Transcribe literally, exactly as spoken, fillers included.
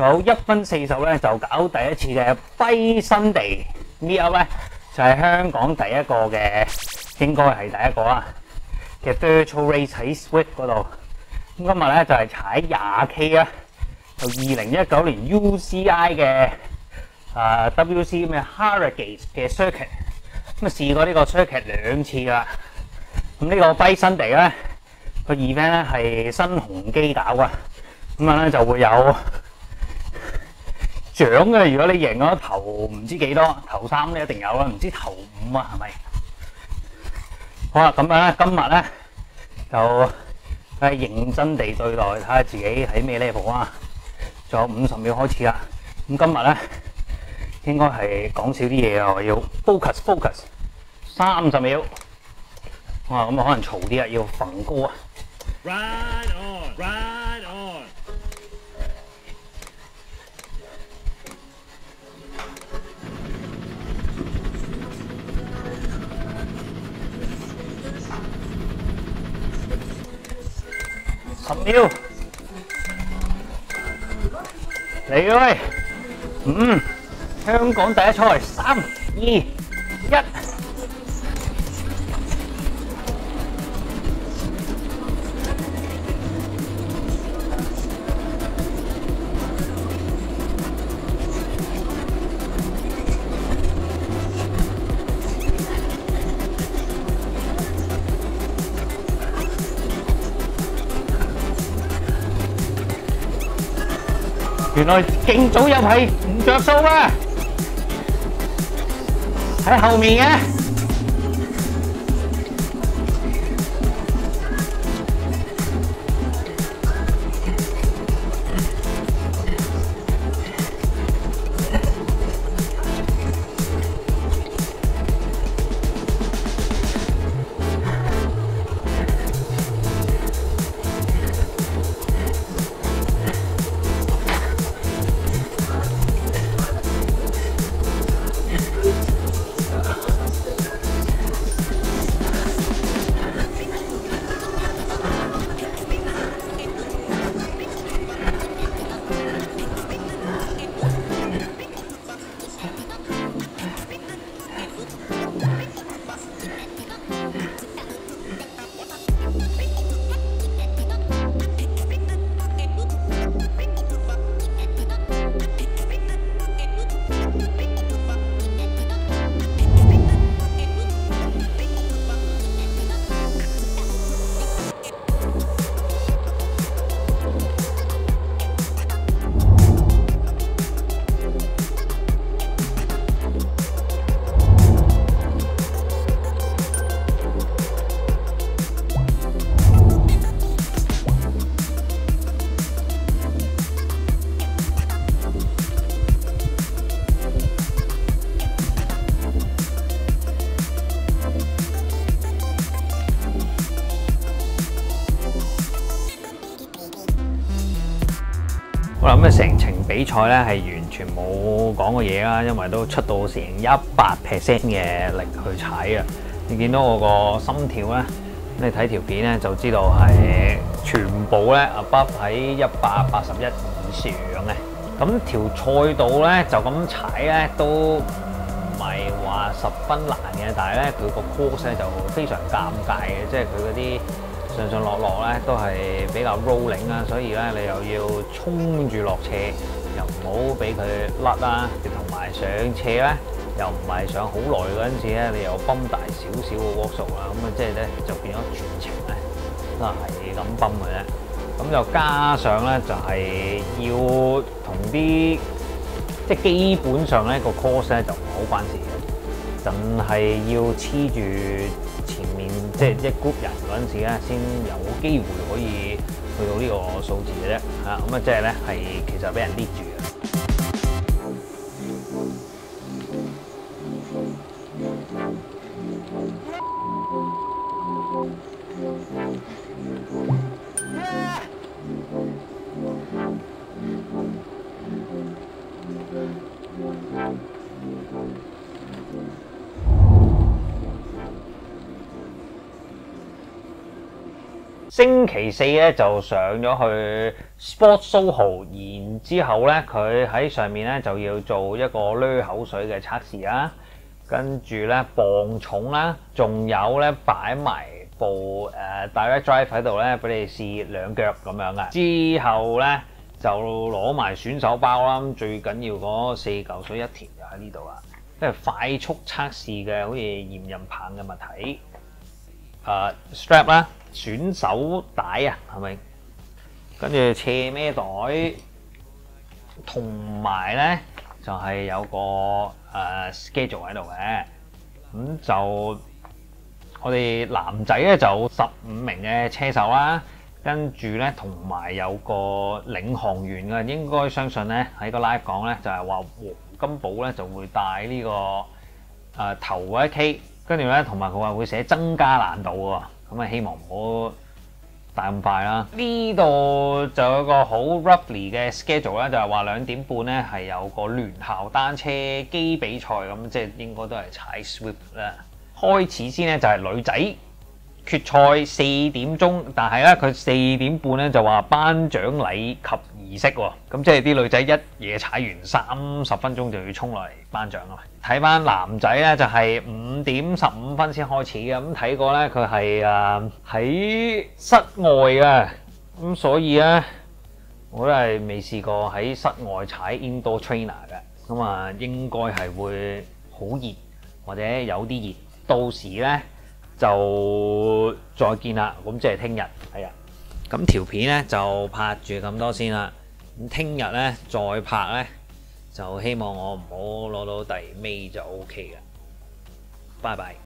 仲有一分四十咧就搞第一次嘅跛身地 meetup 咧，就係、是、香港第一個嘅，應該係第一個啦嘅 virtual race 喺 Swift 嗰度。咁今日咧就係、是、踩廿 K 啦，就二零一九年 U C I 嘅啊 W C 咩 Harrogate 嘅 circuit， 咁啊試過呢個 circuit 兩次啦。咁呢個跛身地咧個 event 咧係新鴻基搞啊，咁啊咧就會有獎嘅。如果你贏咗頭唔知幾多，頭三咧一定有啦，唔知頭五啊係咪？好啦，咁樣咧今日咧就係認真地對待，睇下自己喺咩 level 啊！仲有五十秒開始啦。咁今日咧應該係講少啲嘢啊，我要 focus focus 三十秒。哇！咁啊可能嘈啲啊，要揈高啊。 Ride on, ride on。 十秒，嚟啦喂！五，香港第一賽，三、二、一。原來勁早入係唔着數㗎，喺後面嘅。好啦，咁啊成程比賽咧係完全冇講過嘢啦，因為都出到成一百 percent 嘅力去踩啊！你見到我個心跳咧，你睇條片咧就知道係全部咧 above 喺一百八十一以上嘅。咁條賽道咧就咁踩咧都唔係話十分難嘅，但係咧佢個 course 咧就非常尷尬嘅，即係佢嗰啲上上落落咧都係比較 rolling 啦，所以咧你又要衝住落斜，又唔好俾佢甩啦，同埋上斜咧又唔係上好耐嗰陣時咧，你又泵大少少個 walk 數啦，咁啊即係咧就變咗全程咧都係咁泵嘅啫。咁又加上咧就係要同啲即係基本上咧個 course 咧就唔好關事嘅，淨係要黐住前面即係一 group 人嗰陣時咧，先有機會可以去到呢個數字嘅啫。嚇咁啊，即係咧係其實俾人 lead 住嘅。 星期四咧就上咗去 Sport Soho， 然之後咧佢喺上面咧就要做一個濾口水嘅測試啦，跟住咧磅重啦，仲有咧擺埋部誒、呃、Direct Drive 喺度咧俾你試兩腳咁樣嘅。之後咧就攞埋選手包啦，最緊要嗰四嚿水一條就喺呢度啦，即係快速測試嘅，好似驗孕棒嘅物體。誒、uh, strap 啦，選手帶啊，係咪？跟住斜孭袋，同埋咧就係、是、有個誒、uh, schedule 喺度嘅。咁就我哋男仔咧就十五名嘅車手啦，跟住咧同埋有個領航員嘅，應該相信咧喺個 live 講咧就係、是、話黃金寶咧就會帶呢、這個誒、uh, 頭嗰一 K。跟住咧，同埋佢話會寫增加難度喎，咁啊希望唔好帶咁快啦。呢度就有個好 roughly 嘅 schedule 啦，就係話兩點半咧係有個聯校單車機比賽，咁即係應該都係踩 Swift 啦。開始先咧就係女仔決賽四點鐘，但係咧佢四點半咧就話頒獎禮及儀式喎，咁即係啲女仔一嘢踩完三十分鐘就要衝落嚟頒獎啊嘛。睇翻男仔咧就係五點十五分先開始嘅，咁睇過咧佢係誒喺室外嘅，咁所以咧我都係未試過喺室外踩 indoor trainer 嘅，咁啊應該係會好熱或者有啲熱，到時咧就再見啦，咁即係聽日係啊。咁條片咧就拍住咁多先啦，咁聽日咧再拍咧。就希望我唔好攞到第尾就 OK 嘅，拜拜。